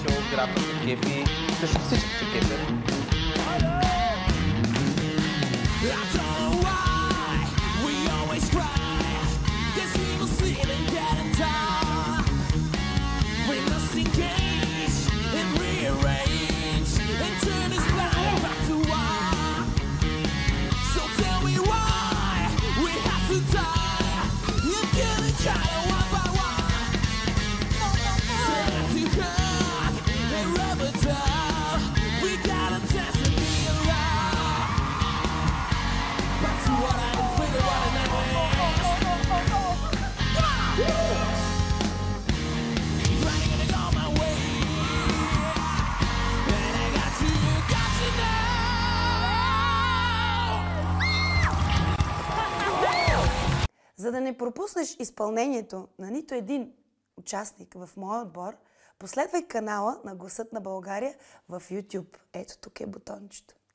графа се кефи, също всички се кефи. За да не пропуснеш изпълнението на нито един участник в моя отбор, последвай канала на Гласът на България в YouTube. Ето тук е бутончето.